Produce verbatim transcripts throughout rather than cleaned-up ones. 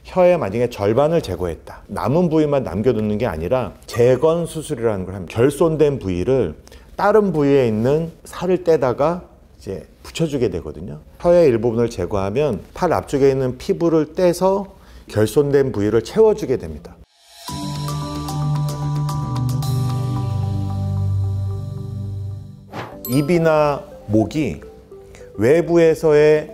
혀의 만약에 절반을 제거했다, 남은 부위만 남겨두는 게 아니라 재건 수술이라는 걸 합니다. 결손된 부위를 다른 부위에 있는 살을 떼다가 이제 붙여주게 되거든요. 혀의 일부분을 제거하면 팔 앞쪽에 있는 피부를 떼서 결손된 부위를 채워주게 됩니다. 입이나 목이 외부에서의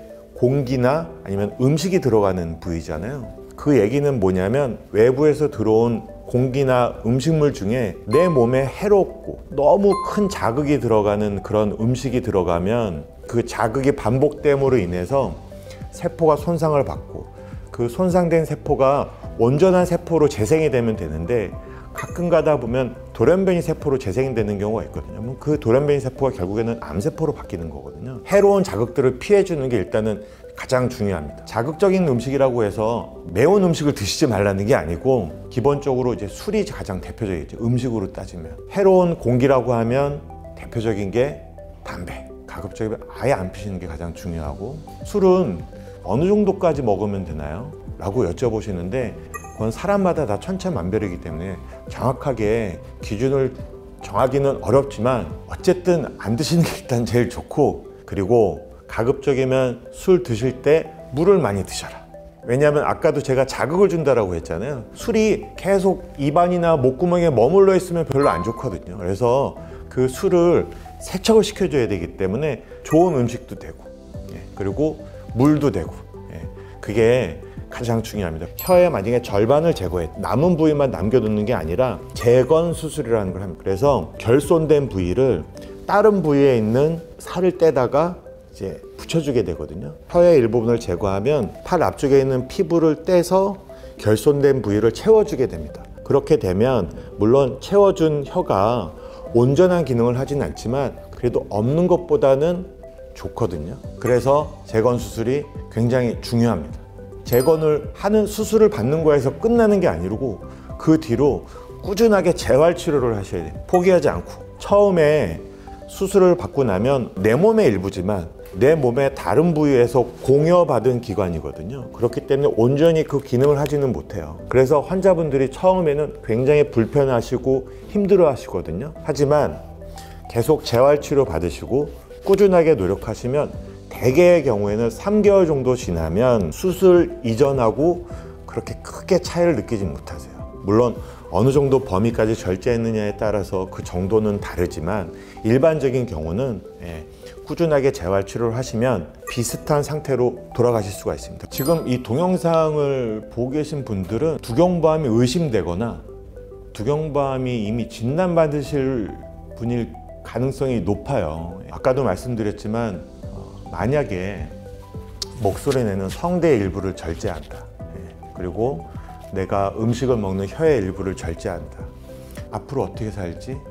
공기나 아니면 음식이 들어가는 부위잖아요. 그 얘기는 뭐냐면 외부에서 들어온 공기나 음식물 중에 내 몸에 해롭고 너무 큰 자극이 들어가는 그런 음식이 들어가면 그 자극이 반복됨으로 인해서 세포가 손상을 받고 그 손상된 세포가 온전한 세포로 재생이 되면 되는데 가끔 가다 보면 돌연변이 세포로 재생이 되는 경우가 있거든요. 그 돌연변이 세포가 결국에는 암세포로 바뀌는 거거든요. 해로운 자극들을 피해주는 게 일단은 가장 중요합니다. 자극적인 음식이라고 해서 매운 음식을 드시지 말라는 게 아니고 기본적으로 이제 술이 가장 대표적이죠. 음식으로 따지면. 해로운 공기라고 하면 대표적인 게 담배. 가급적이면 아예 안 피시는 게 가장 중요하고, 술은 어느 정도까지 먹으면 되나요? 라고 여쭤보시는데 그건 사람마다 다 천차만별이기 때문에 정확하게 기준을 정하기는 어렵지만 어쨌든 안 드시는 게 일단 제일 좋고, 그리고 가급적이면 술 드실 때 물을 많이 드셔라. 왜냐하면 아까도 제가 자극을 준다라고 했잖아요. 술이 계속 입안이나 목구멍에 머물러 있으면 별로 안 좋거든요. 그래서 그 술을 세척을 시켜줘야 되기 때문에 좋은 음식도 되고, 예, 그리고 물도 되고, 예, 그게 가장 중요합니다. 혀의 만약에 절반을 제거해 남은 부위만 남겨두는 게 아니라 재건 수술이라는 걸 합니다. 그래서 결손된 부위를 다른 부위에 있는 살을 떼다가 이제 붙여주게 되거든요. 혀의 일부분을 제거하면 팔 앞쪽에 있는 피부를 떼서 결손된 부위를 채워주게 됩니다. 그렇게 되면 물론 채워준 혀가 온전한 기능을 하진 않지만 그래도 없는 것보다는 좋거든요. 그래서 재건 수술이 굉장히 중요합니다. 재건을 하는 수술을 받는 거에서 끝나는 게 아니고 그 뒤로 꾸준하게 재활 치료를 하셔야 돼요. 포기하지 않고. 처음에 수술을 받고 나면 내 몸의 일부지만 내 몸의 다른 부위에서 공여받은 기관이거든요. 그렇기 때문에 온전히 그 기능을 하지는 못해요. 그래서 환자분들이 처음에는 굉장히 불편하시고 힘들어 하시거든요. 하지만 계속 재활치료 받으시고 꾸준하게 노력하시면 대개의 경우에는 삼 개월 정도 지나면 수술 이전하고 그렇게 크게 차이를 느끼지 못하세요. 물론 어느 정도 범위까지 절제했느냐에 따라서 그 정도는 다르지만 일반적인 경우는 예, 꾸준하게 재활치료를 하시면 비슷한 상태로 돌아가실 수가 있습니다. 지금 이 동영상을 보고 계신 분들은 두경부암이 의심되거나 두경부암이 이미 진단받으실 분일 가능성이 높아요. 아까도 말씀드렸지만 어, 만약에 목소리 내는 성대의 일부를 절제한다, 예, 그리고 내가 음식을 먹는 혀의 일부를 절제한다. 앞으로 어떻게 살지? 예,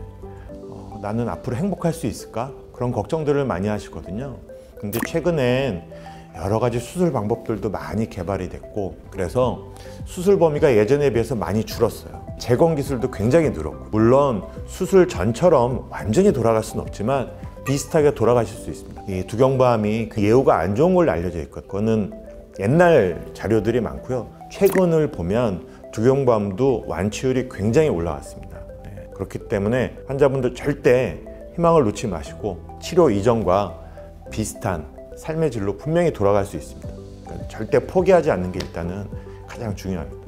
어, 나는 앞으로 행복할 수 있을까? 그런 걱정들을 많이 하시거든요. 근데 최근엔 여러 가지 수술 방법들도 많이 개발이 됐고, 그래서 수술 범위가 예전에 비해서 많이 줄었어요. 재건 기술도 굉장히 늘었고, 물론 수술 전처럼 완전히 돌아갈 수는 없지만 비슷하게 돌아가실 수 있습니다. 이 두경부암이 그 예후가 안 좋은 걸로 알려져 있거든요. 그거는 옛날 자료들이 많고요. 최근을 보면 두경부암도 완치율이 굉장히 올라갔습니다. 네, 그렇기 때문에 환자분들 절대 희망을 놓지 마시고 치료 이전과 비슷한 삶의 질로 분명히 돌아갈 수 있습니다. 그러니까 절대 포기하지 않는 게 일단은 가장 중요합니다.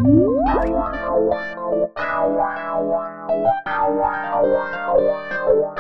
Wow, wow, wow, wow, wow, wow, wow, wow.